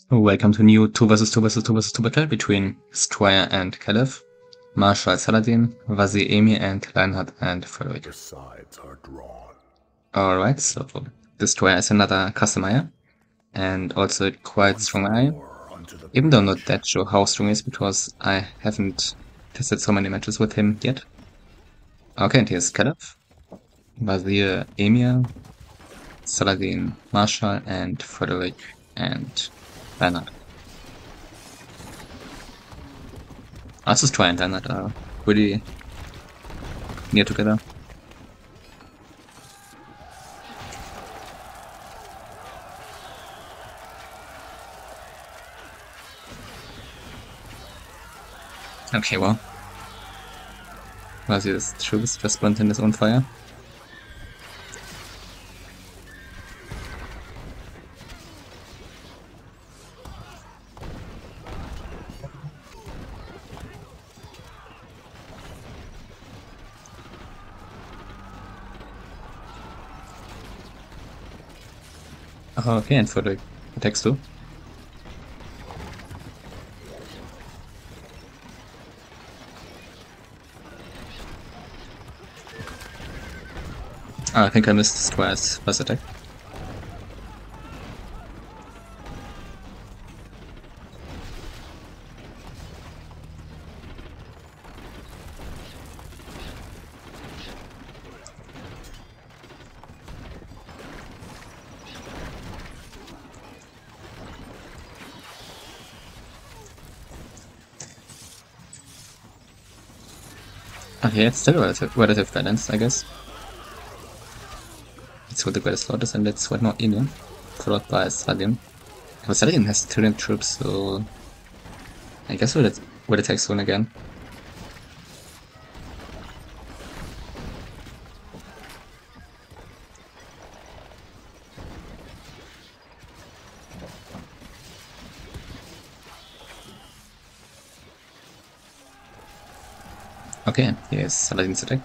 Welcome to new 2 vs 2 vs 2 vs 2 battle between Destroyer and Caliph, Marshal Saladin, Wazir Emir, and Lionheart and Frederick. The sides are drawn. Alright, so Destroyer is another customizer, and also quite strong ally. Even though I'm not that sure how strong he is, because I haven't tested so many matches with him yet. Okay, and here's Caliph, Wazir Emir, Saladin, Marshal, and Frederick, and Lionheart. Also, Destroyer and Lionheart are pretty near together. Okay, well. Quasi das Schiff verbrannt in das on fire. Okay, and for the attacks too. I think I missed Destroyer's first attack. Okay, it's still relative balanced, I guess. Let's hold the Greatest Lotus and let's wait more Emir, followed by Saladin. But Saladin has 200 troops, so I guess we'll attack soon again. Okay, here's Saladin's attack.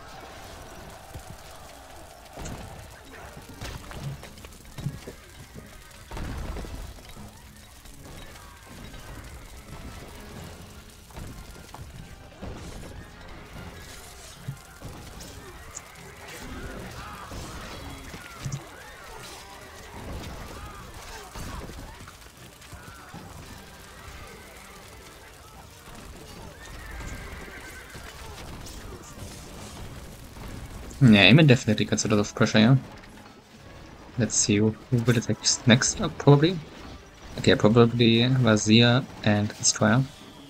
Yeah, Emir definitely gets a lot of pressure, yeah. Let's see who will attack next, probably. Okay, probably Wazir and Destroyer.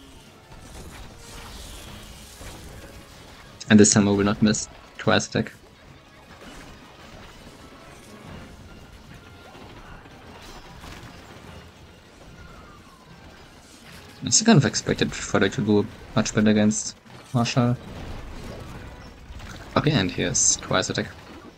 And this time I will not miss Destroyer's attack. It's kind of expected Frederick to do much better against Marshal. Okay, and here's Destroyer's attack.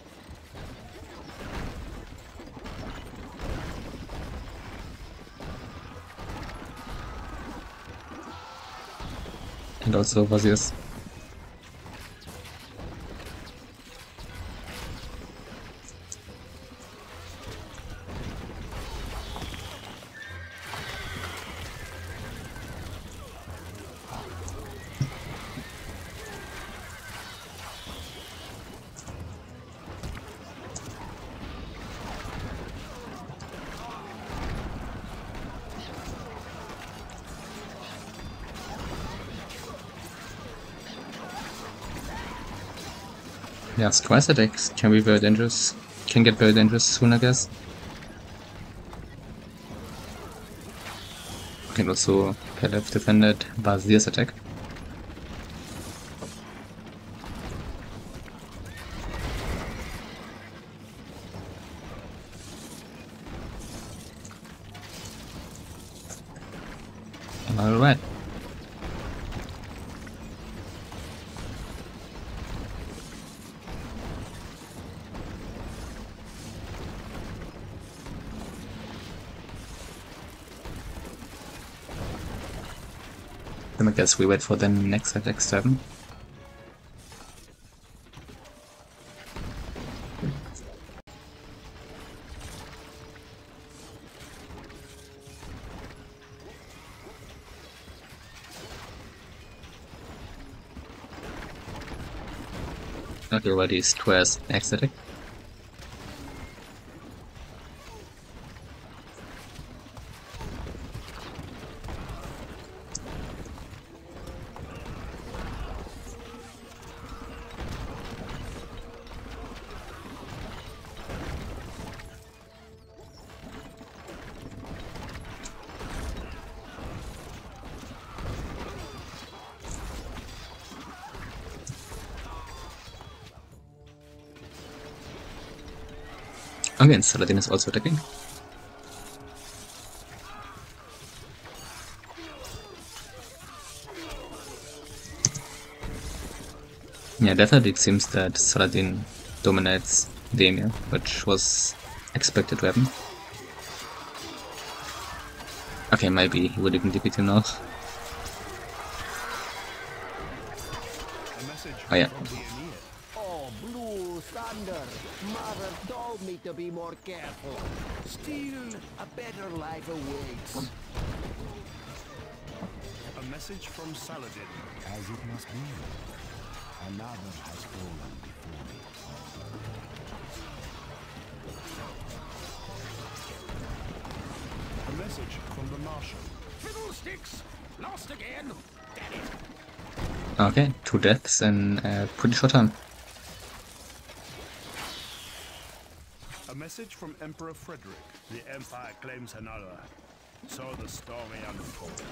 And also Wazir's. Yeah, Destroyer's attacks can be very dangerous. Can get very dangerous soon, I guess. Can also Caliph defended Wazir's attack. Alright. Then I guess we wait for the next attack 7. Okay, well, these squares exiting. Again, Saladin is also attacking. Yeah, definitely it seems that Saladin dominates the Emir, which was expected to happen. Okay, maybe he would even defeat him now. Oh yeah. Oh, Blue Thunder! Mother told me to be more careful. Still, a better life awaits. A message from Saladin. As it must be. Another has fallen before me. A message from the Marshal. Fiddlesticks! Lost again! Damn it! Okay, 2 deaths in a pretty short time. A message from Emperor Frederick. The Empire claims another. So the story unfolds.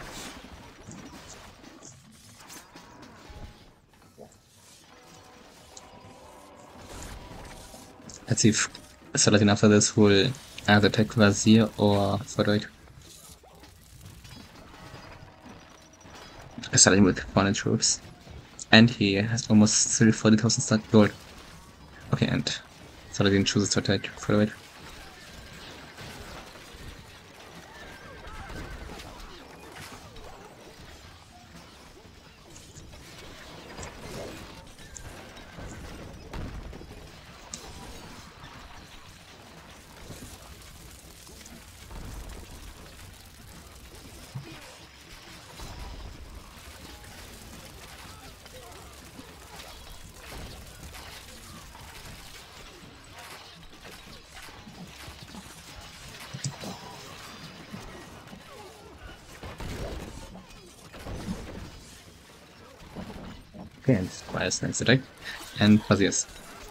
Let's see if Saladin after this will either attack Vazir or Frederick. Saladin with 400 troops. And he has almost 40,000 gold. Okay, and Saladin chooses to attack Frederick. Okay, and Squire's next attack. And Vazir's.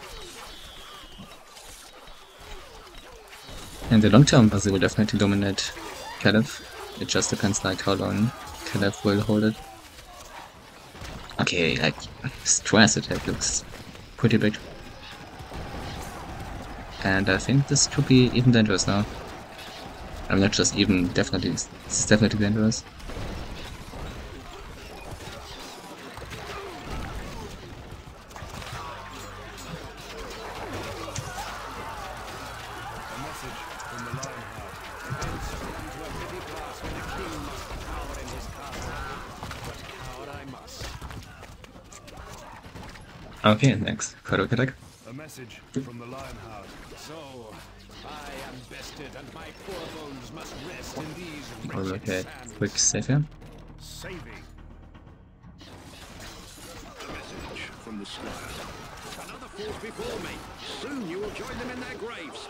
In the long term, Vazir will definitely dominate Kalev. It just depends like how long Kalev will hold it. Okay, like Squire's attack looks pretty big. And I think this could be even dangerous now. I'm not just even, definitely, it's definitely dangerous. Okay, next, Frederick attack. A message from the Lionheart. So, I am bested and my poor bones must rest in these Oh, wretched okay, sands. quick save here. Saving. A message from the Squire. Another force before me. Soon you will join them in their graves.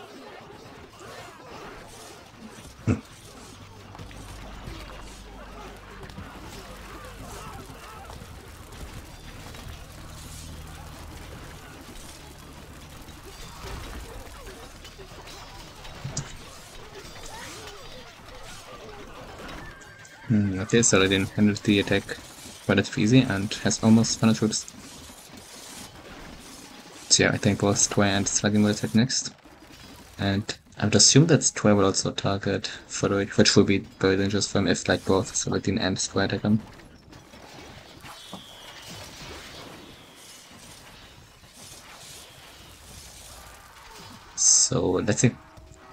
Okay, Saladin handled the attack relatively easy and has almost 100 troops. So yeah, I think both Square and Saladin will attack next. And I would assume that Square will also target Frederick, which will be very dangerous for him if like both Saladin and Square attack him. So let's see.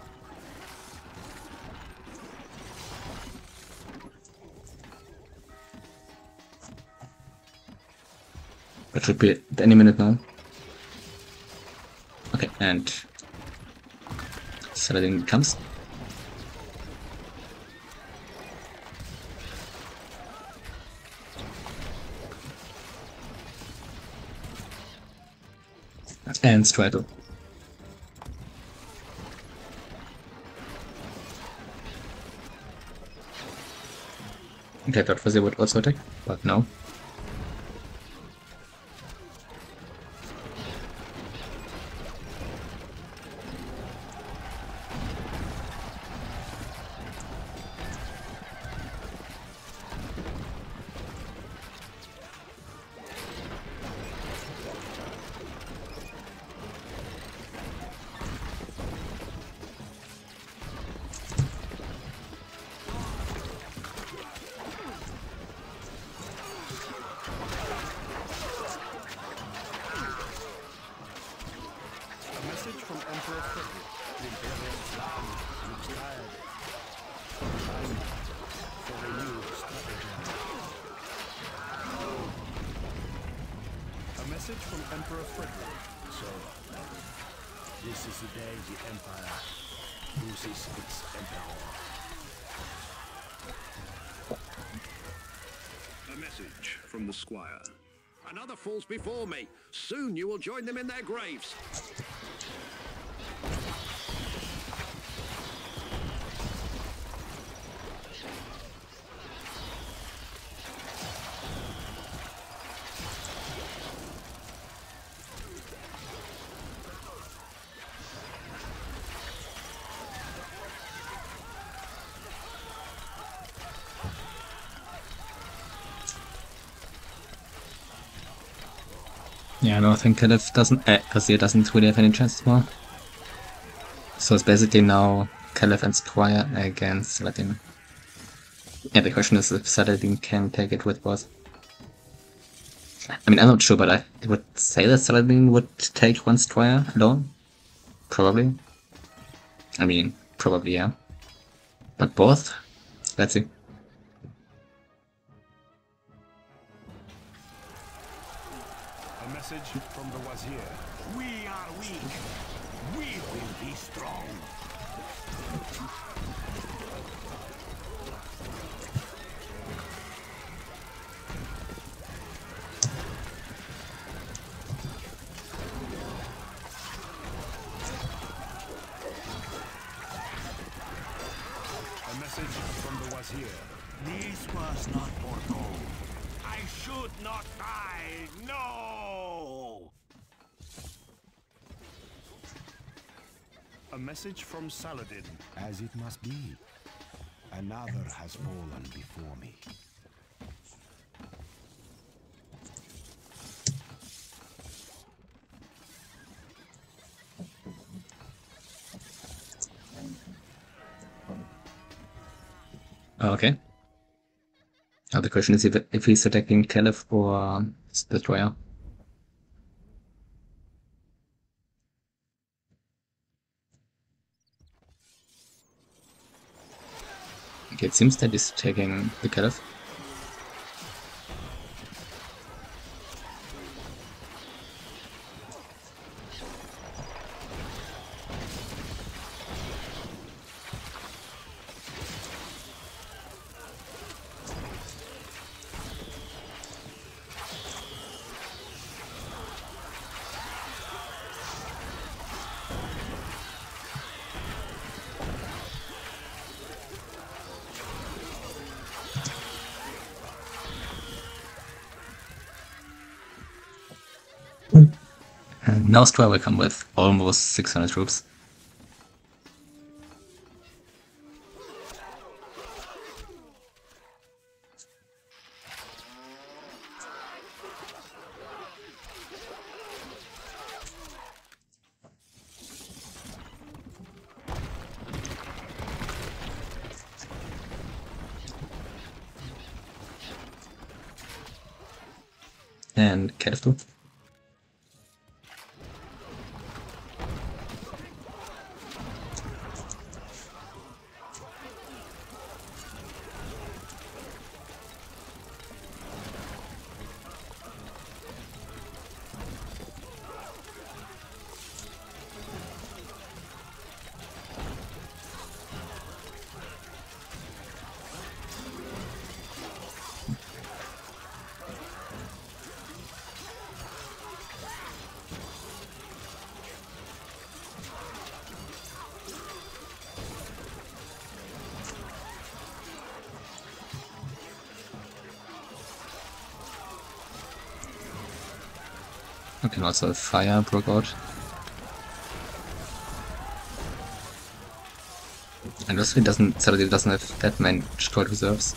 That should be any minute now. Okay, and Saladin comes. And Straddle. Okay, I thought Fuzzy would also attack, but no. A message from Emperor Frederick. The Imperial plan looks tired. Time for a new stratagem. A message from Emperor Frederick. So, this is the day the Empire loses its Emperor. A message from the Squire. Another falls before me. Soon you will join them in their graves. Yeah, no, I think Caliph doesn't, Brazier doesn't really have any chances more. So it's basically now Caliph and Squire against Saladin. Yeah, the question is if Saladin can take it with both. I mean, I'm not sure, but I would say that Saladin would take one Squire alone. Probably. I mean, probably, yeah. But both? Let's see. A message from the Wazir. We are weak. We will be strong. A message from the Wazir. This was not foretold. I should not die. No! A message from Saladin. As it must be. Another has fallen before me. Okay. Now the question is if he's attacking Caliph or Destroyer. Okay, it seems that he's taking the Caliph. And now Square will come with almost 600 troops. And Caliph too. Okay, also a fire broke out. And also Saturday doesn't have that many destroyed reserves.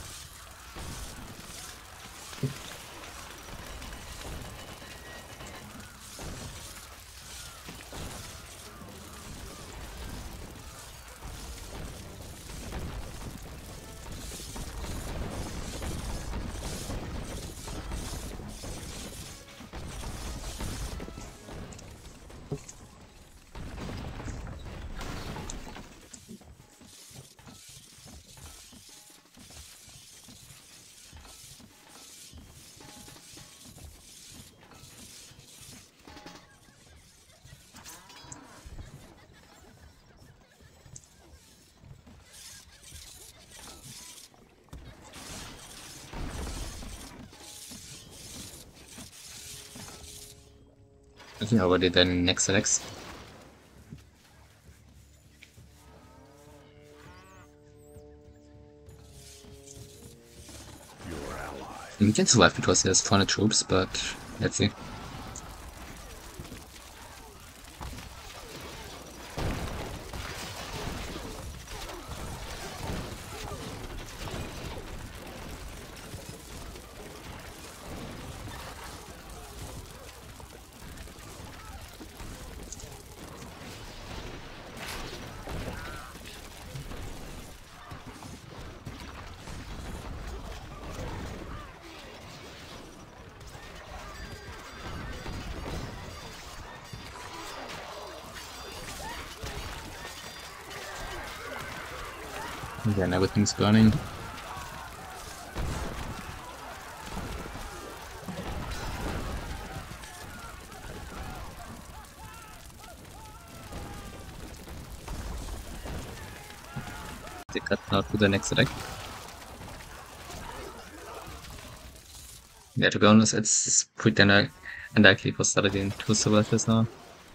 I think I already done next select. We can survive because there's 400 troops, but let's see. Again, everything's burning. They cut out to the next attack. Yeah, to be honest, it's pretty unlikely for Saladin to survive this now.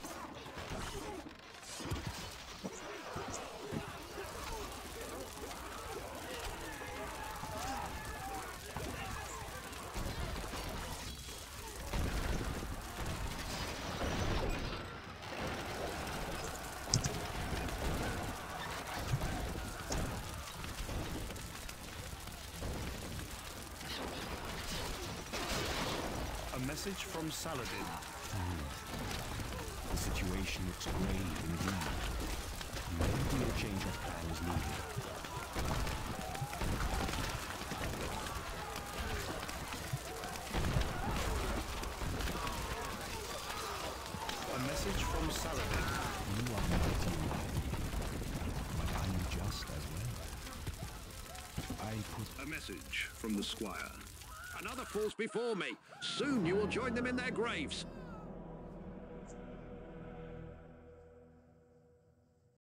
A message from Saladin. The situation looks grave indeed. Maybe a change of plan is needed. A message from Saladin. You are mighty in life, but unjust as well. I put A message from the squire. Another falls before me. Soon you will join them in their graves.